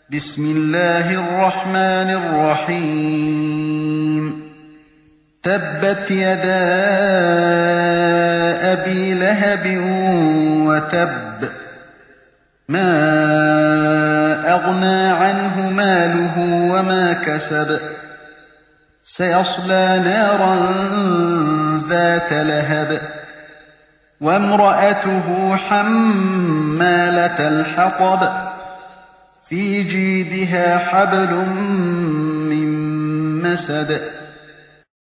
بسم الله الرحمن الرحيم تبت يدا أبي لهب وتب ما أغنى عنه ماله وما كسب سيصلى نارا ذات لهب وامرأته حمالة الحطب في جيدها حبل من مسد